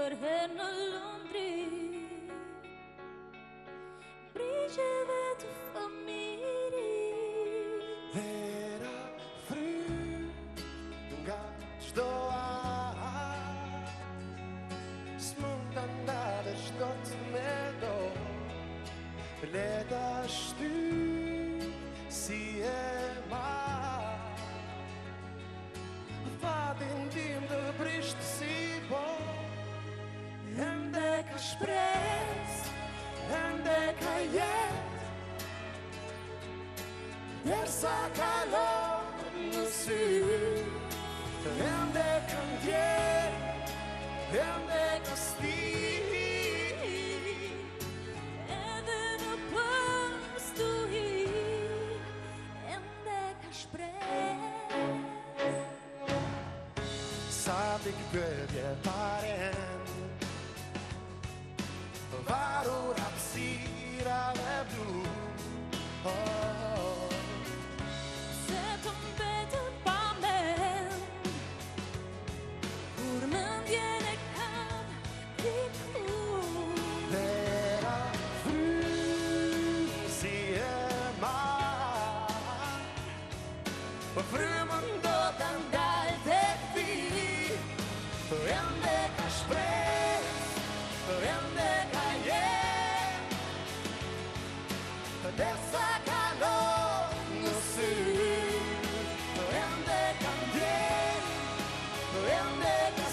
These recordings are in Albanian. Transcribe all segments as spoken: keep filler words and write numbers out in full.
për herë në Londri, brigjeve të fëmirit. Era fry nga çdo anë, s'mund ta ndalësh dot me dorë, leta shty si e marr. Fatin tim të brisht si po, ende ka shpres, ende ka jet, derisa kalon në sy, ende ka ndjer, ende ka stil. Edhe në përstuhi, ende ka shpres. Sa pikë pyetje paren, varur hapësirave blu. Oh, oh, oh. Se të mbetë pa mend, kur mendjen e kam dikur. Vera fry si e marr, po frymën do ta ndalte ti, ende ka shpres, ende ka jet, derisa kalon në sy, ende ka ndjer, ende ka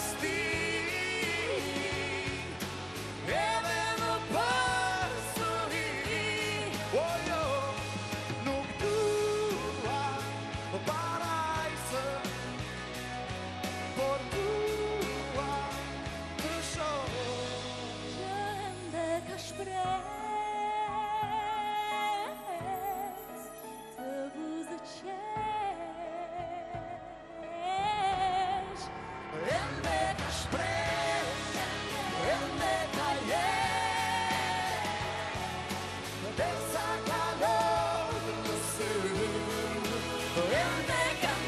stil. Edhe në përsëri, oh jo, nuk dua parajsë, por dua të shoh Që ende ka shpres, të buzë qesh. ende ka shpres, ende ka jet, derisa kalon në sy, ende ka